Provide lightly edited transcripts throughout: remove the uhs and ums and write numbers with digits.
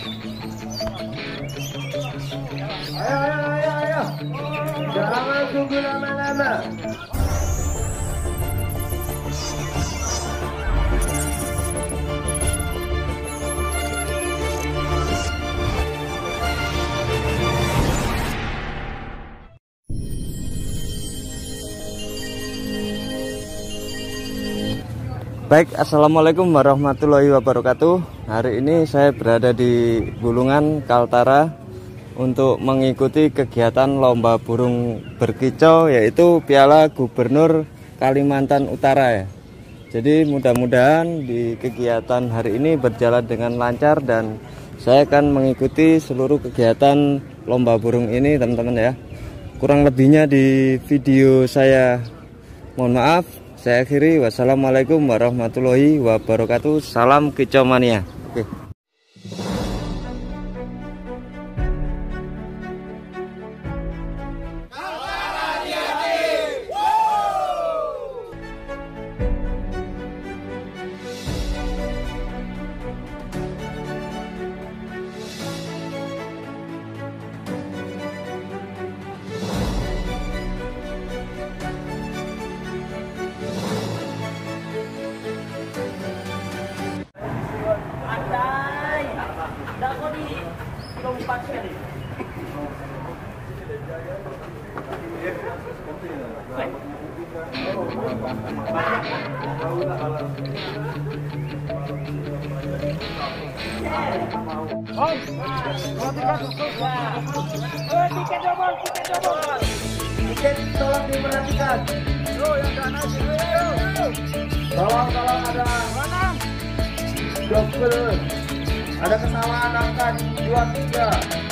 Ayo. Jangan tunggu lama-lama. Baik, assalamualaikum warahmatullahi wabarakatuh. Hari ini saya berada di Bulungan, Kaltara untuk mengikuti kegiatan lomba burung berkicau, yaitu Piala Gubernur Kalimantan Utara ya. Jadi mudah-mudahan di kegiatan hari ini berjalan dengan lancar dan saya akan mengikuti seluruh kegiatan lomba burung ini teman-teman ya. Kurang lebihnya di video saya mohon maaf. Saya akhiri, wassalamualaikum warahmatullahi wabarakatuh. Salam kicau mania. Oke. Tiket tolong diperhatikan. Tolong ada double, ada kesalahan angka 23.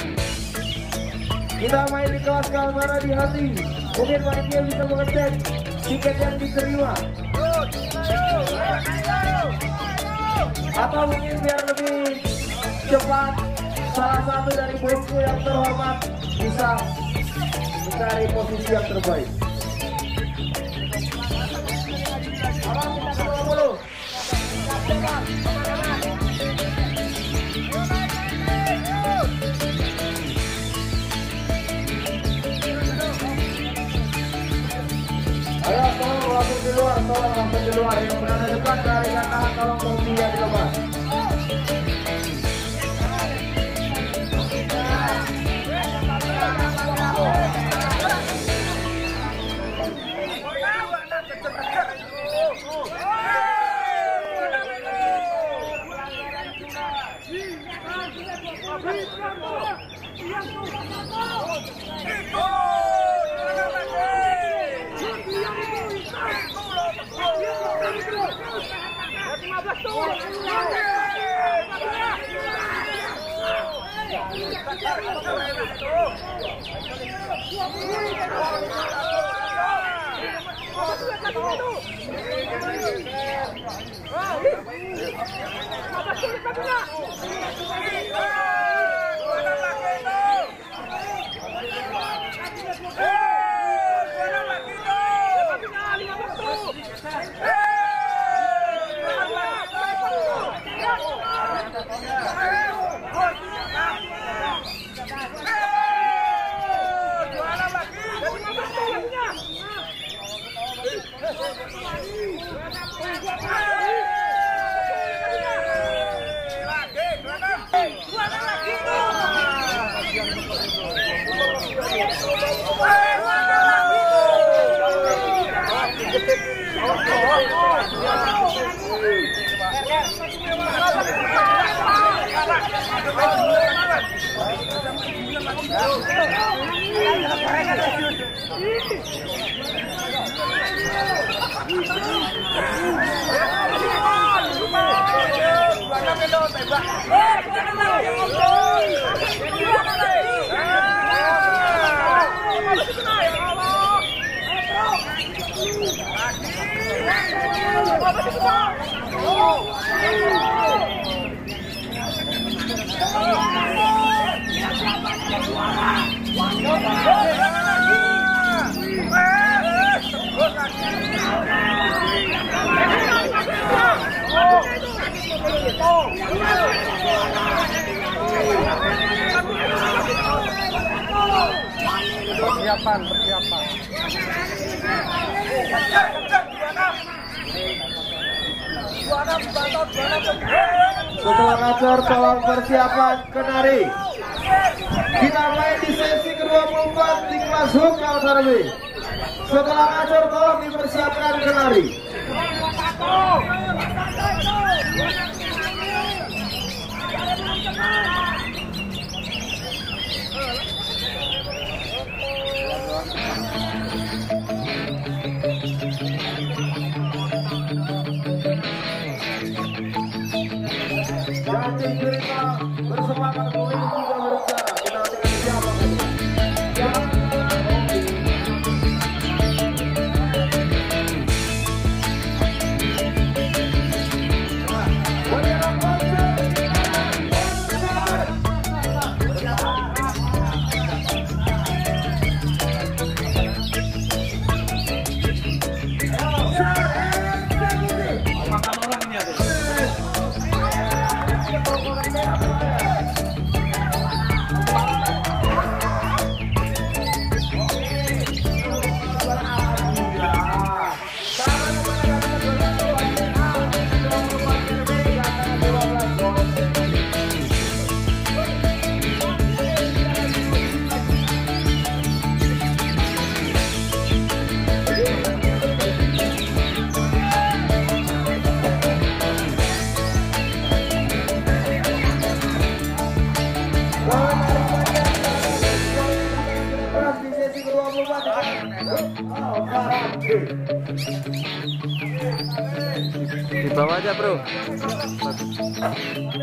Kita main di kelas Kaltara di hati. Mungkin panitia bisa mengecek tiket yang diterima. Atau mungkin biar lebih cepat, salah satu dari bosku yang terhormat bisa mencari posisi yang terbaik. Ayo tolong langsung di luar, yang berada dekat dari tangan tolong topi yang dilepas. persiapan. Setelah ngacor tolong persiapan kenari. Kita main di sesi ke-24 di kelas hook Kaltara B. Setelah ngacor tolong dipersiapkan kenari. Jadi cerita bersemangat pemilik juga berencana. Kita dengan siapa tadi? Di bawah aja, bro.